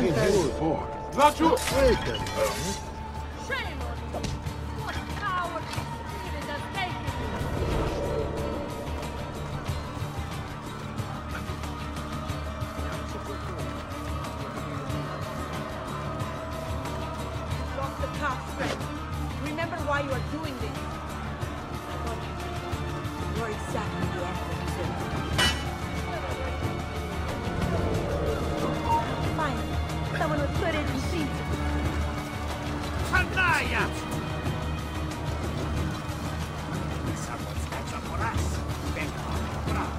Not you! Shame on you! What coward spirit has taken you? Lock the path, friend. Remember why you are doing this. You're exactly the Emperor's son. Fine. Someone would put it in seats. Canalla! Someone's got some for us. Venga, bravo.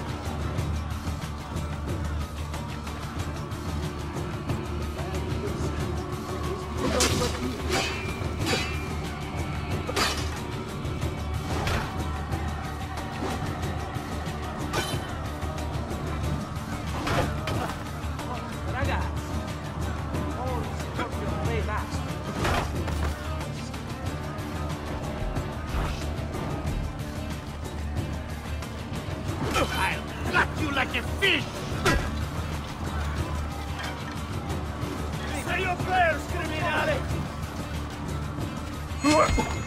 I'll gut you like a fish! Say your prayers, criminale!